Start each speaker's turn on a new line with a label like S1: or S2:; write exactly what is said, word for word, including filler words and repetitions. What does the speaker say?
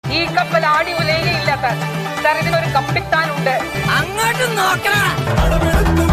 S1: ഈ കപ്പൽ ആടി ഉലയുകയില്ല സാർ. സാർ ഇതിനൊരു കപ്പിത്താനുണ്ട്.
S2: അങ്ങോട്ട് നോക്കണം.